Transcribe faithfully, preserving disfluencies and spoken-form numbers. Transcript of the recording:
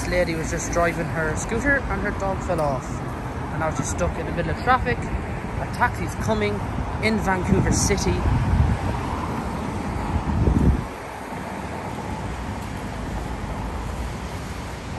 this lady was just driving her scooter and her dog fell off. And now she's stuck in the middle of traffic. A taxi's coming in Vancouver City.